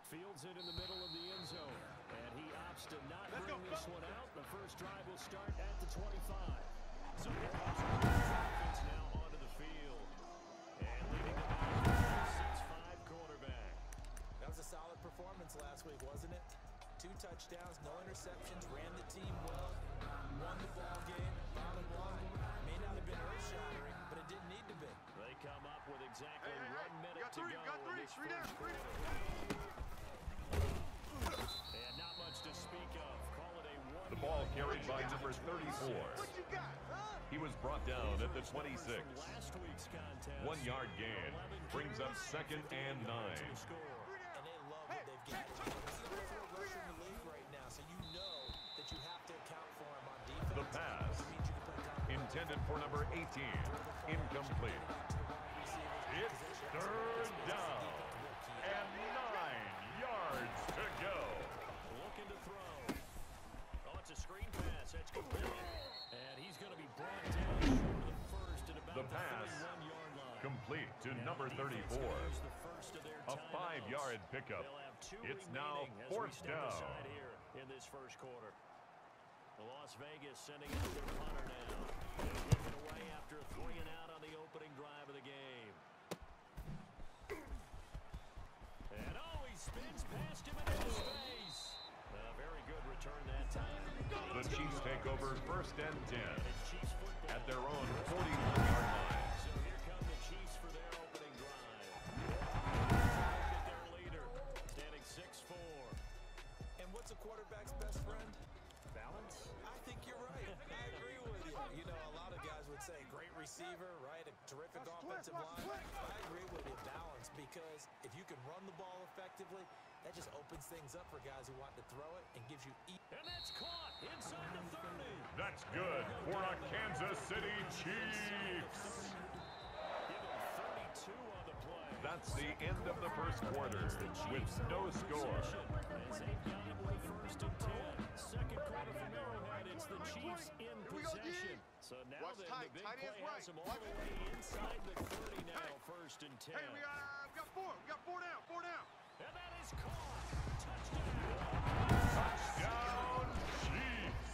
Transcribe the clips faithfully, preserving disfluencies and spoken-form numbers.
Fields it in the middle of the end zone. And he opts to not Let's bring go, this go. one out. The first drive will start at the twenty-five. So here comes the offense now onto the field. And leading the back, six five quarterback. That was a solid performance last week, wasn't it? Two touchdowns, no interceptions, ran the team well, won the ball game. Bottom line, may not have been earth-shattering, but it didn't need to be. They come up with exactly hey, hey, one hey. minute got to three, go. got three, in this three down, first three quarter. And not much to speak of. Call it a one. The ball carried by number thirty-four. What you got, huh? He was brought down at the twenty-six. Last week's contest. One yard gain brings up second and nine. And they love what they've got. He's the best rusher in the league right now, so you know that you have to account for him on defense. The pass, intended for number eighteen, incomplete. It's third down, and nine yards to go. Looking to throw. Oh, it's a screen pass. That's complete. And he's going to be brought down short of the first at about the pass, thirty-one-yard line. Complete to now number thirty-four. A five-yard pickup. It's now fourth down. Here in this first quarter. The Las Vegas sending out their punter now. They're looking away after a three and out on the opening drive of the game. And oh, he spins past him into his face. A very good return that time. The Chiefs take over first and ten at their own forty-one-yard line. So here come the Chiefs for their opening drive. Look at their leader, standing six four. And what's a quarterback's best friend? Balance? I think you're right. I agree with you. You know, a lot of guys would say great receiver, right? A terrific That's offensive quick, line. quick. I agree with you, balance, because if you can run the ball effectively, that just opens things up for guys who want to throw it and gives you e And that's caught inside the thirty. That's good for a Kansas City Chiefs. Give him thirty-two on the play. That's the end of the first quarter with no score. As they've got it with first and ten. Second quarter from Arrowhead, it's the Chiefs in possession. So now Watch the, tight. the big Tight play ends has right. them all Watch the it. way inside the thirty now, Hey. first and ten. Hey, we got, uh, we got four. We got four down, four down. And that is caught. Touchdown. Touchdown, Chiefs.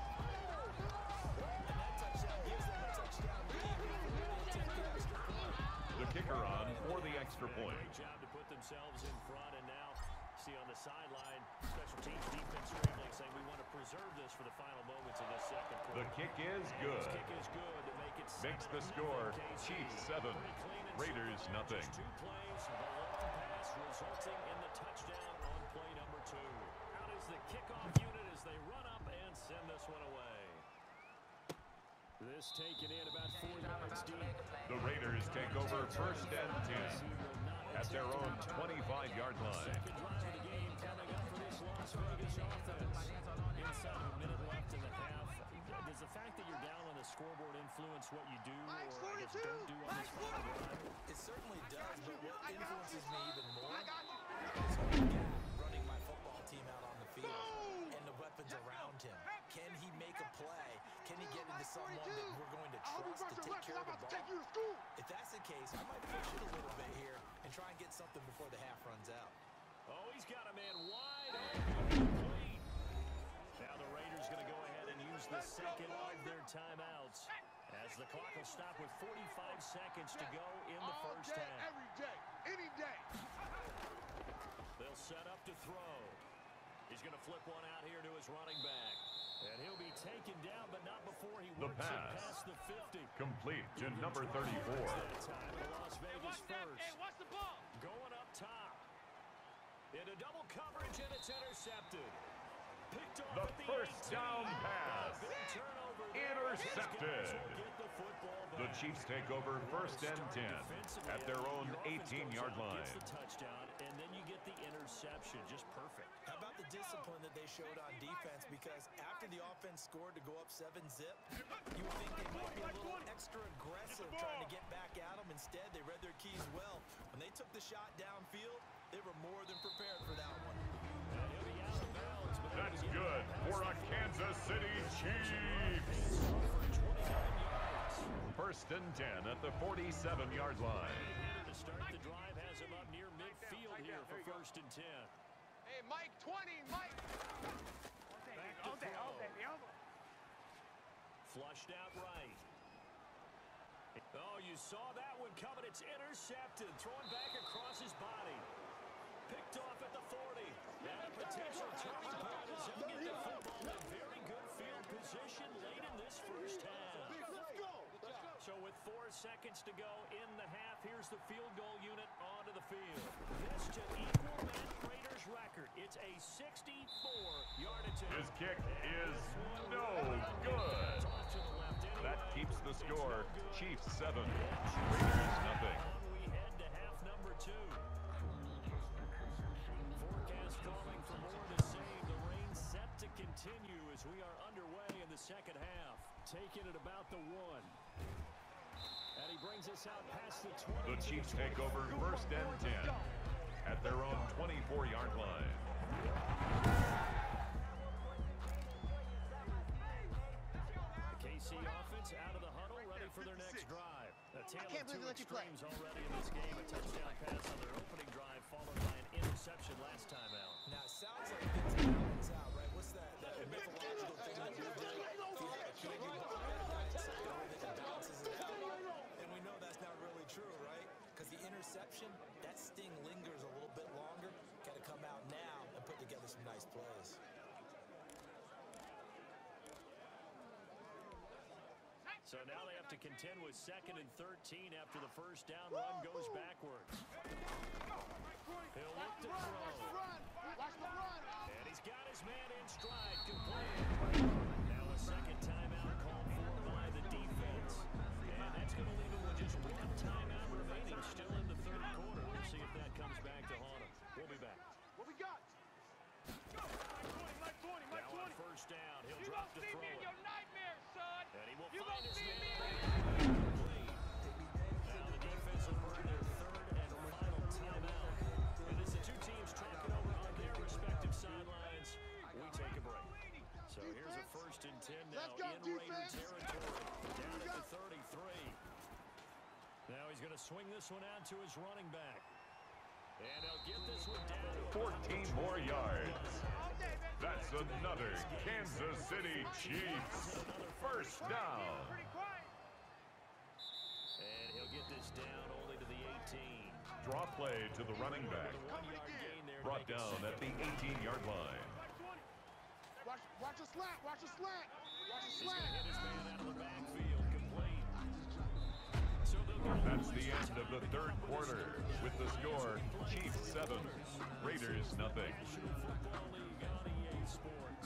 and that touchdown gives them a touchdown lead before they take the extra point. The kicker on for the extra point. Great job to put themselves in front, and now see on the sideline, special teams defense scrambling, saying we want to preserve this for the final moments of this second quarter. The kick is And good. This kick is good to make it Makes the seven score nothing K C. Chiefs seven, Pretty clean and Raiders simple. nothing. Just two plays, the long pass resulting in the touchdown on play number two. Out is the kickoff unit as they run up and send this one away. This taken in about four yards deep. The Raiders take over first and ten at their own twenty-five-yard line. Second drive of the game coming up for this Las Vegas offense. Inside of a minute left in the half. Does the fact that you're down on the scoreboard influence what you do or I guess don't do on this final drive? It certainly does, but what influences me even more I got you. is my dad running my football team out on the field and the weapons around him. Can he make a play? Can he get into someone that we're going to trust to take care of the ball? If that's the case, I might push it a little bit here and try and get something before the half runs out. Oh, he's got a man wide open, complete. Now the Raiders going to go ahead and use the second of their timeouts as the clock will stop with forty-five seconds to go in the All first day, half. every day, any day. They'll set up to throw. He's going to flip one out here to his running back. And he'll be taken down, but not before he The works it pass. past the fifty. Complete to number thirty-four. That time, Las Vegas first. Hey, watch the ball. Going up top. Into double coverage, and it's intercepted. Picked off The at the first eighteen. down pass. A big turnover there. Intercepted. These guys will get the football back. The Chiefs take over first and ten at their own eighteen-yard line. Gets the touchdown, and then you get the interception. Just perfect. How about the discipline that they showed on defense? Because after the offense scored to go up seven zip, you would think they might be a little extra aggressive trying to get back at them. Instead, they read their keys well. When they took the shot downfield, they were more than prepared for that one. And he'll be out of bounds, but That's good for a Kansas City Chiefs. First and ten at the forty-seven-yard line. To start the drive has him up near midfield here for first and ten. Hey, Mike, twenty, Mike. Back to throw. Flushed out right. Oh, you saw that one coming. It's intercepted. Thrown back across his body. Picked off at the forty. And a potential turning point as he'll get the football in very good field position late in this first half. So with four seconds to go in the half, here's the field goal unit onto the field. This to equal that Raiders record. It's a sixty-four yard attempt. His kick is no good. That keeps the score. Chiefs seven, Raiders nothing. We head to half number two. Forecast calling for more the same. The rain set to continue as we are underway in the second half. Taking it about the one. And he brings us out past the twenty. The Chiefs take over first and ten at their own twenty-four yard line. The K C offense out of the huddle, ready for their next drive. A tale of two extremes already in this game. A touchdown pass on their opening drive, followed by an interception last time out. Now, it sounds like it's balance out, right? What's that, that mythological thing that you do? If you have a king, you ball that guy inside the ring and bounces it out. And we know that's not really true, right? Because the interception, that sting lingers a little bit longer. Got to come out now and put together some nice plays. So now they have to contend with second and thirteen after the first down run goes backwards. He'll look to throw. And he's got his man in stride, complete. Now a second timeout called for by the defense. And that's going to leave him with just one timeout remaining still in the third quarter. We'll see if that comes back to haunt him. We'll be back. What we got? Now on first down, he'll drop to throw it. And he will You find gonna his see man. me? Complete. Now the defense will burn their third and final timeout. And as the two teams talking over on their respective sidelines, we take a break. So here's a first and ten now Let's go, in Raider defense. territory. Down at the thirty-three. Now he's going to swing this one out to his running back. And he'll get this one down. fourteen more yards. That's another Kansas City Chiefs first down. And he'll get this down only to the eighteen. Draw play to the running back. One-yard gain there to Brought make it down at the eighteen yard line. Watch, watch a slant, watch a slant, watch a He's going to slant. hit his man out of the backfield, complete. So they'll go That's the end of the third quarter with the score Chiefs seven, Raiders nothing. National Football League on E A Sports.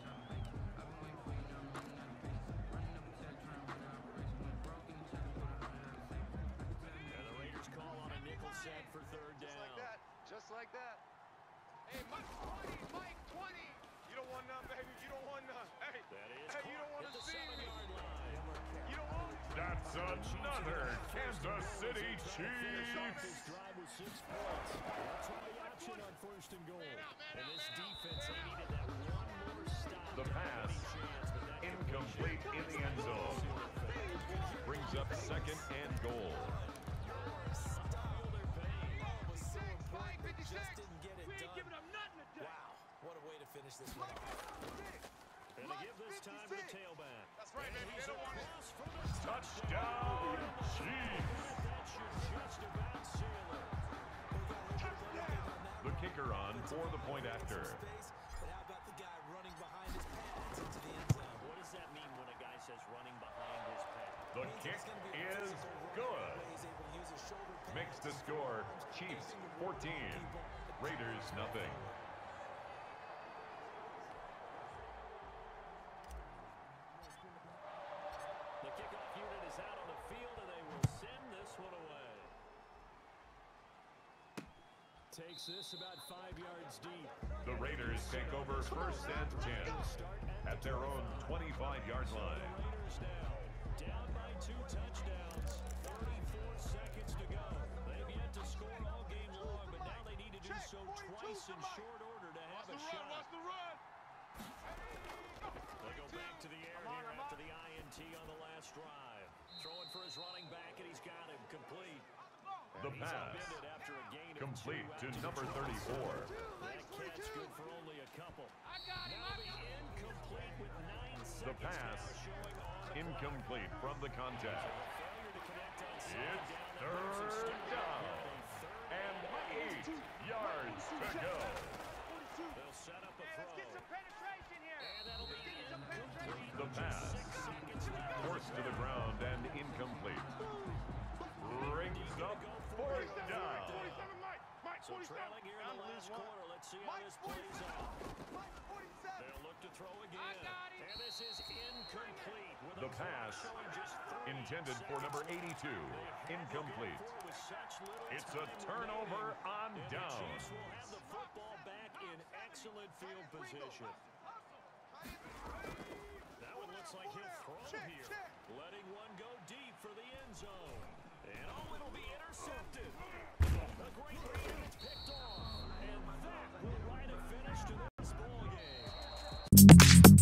And the Raiders call on a nickel set for third Just like down. that, just like that. Hey, Mike twenty, Mike twenty. You don't want none, baby. You don't want none. Hey, That is hey, you don't caught want at to the see me. seven-yard line. You don't want it. That's another Kansas City This Chiefs. drive was six points. That's why the option on first and goal. And this defense, they needed that one more stop. The pass incomplete in the end zone. Brings up second and goal. Style their pain. Oh, was so important. They just didn't get it done. Wow, what a way to finish this one off. And to give this time to the tailback. That's right, And baby. he's They don't want it. across for the Touchdown Chiefs. That should just about seal it. The kicker on for the point after. Space, but how about the guy running behind his pads into the end zone? What does that mean when a guy says running behind his pad? The kick is good. Makes the score Chiefs fourteen, Raiders nothing. The kickoff unit is out on the field, and they will send this one away. Takes this about five yards deep. The Raiders take over first and ten at their own twenty-five yard line. Raiders now down by two touchdowns. thirty-four seconds to go. They've yet to score all game long, but now they need to do so twice in short order to have a shot. Watch the run. They go back to the air here after the I N T on the last drive. Throwing for his running back, and he's got him complete. The And he's pass upended after a gain of complete two to out number the thirty-four. That catch that's good for only a couple. Now the incomplete with nine The seconds pass, now showing on the incomplete from the contact. failure to connect on It's second down. third down and eight yards to go. They'll set up a Let's get throw. some penetration here. And that'll be incomplete. The pass, Six seconds left. forced to the ground and incomplete. Brings up fourth down. forty-seven, Mike. Mike, So forty-seven. trailing here in the last quarter. Let's see how this plays out. They'll look to throw again. And this is incomplete. With The a clock pass, showing just thirty intended for number seconds. eighty-two, They had to go incomplete. for it with such little It's a time turnover remaining. on And down. The Chiefs will have the football back in excellent field position. That one looks like he'll throw here. Letting one go deep for the end zone. And oh, it'll be intercepted. A great read, and it's picked off. And that will write a finish to this ball game.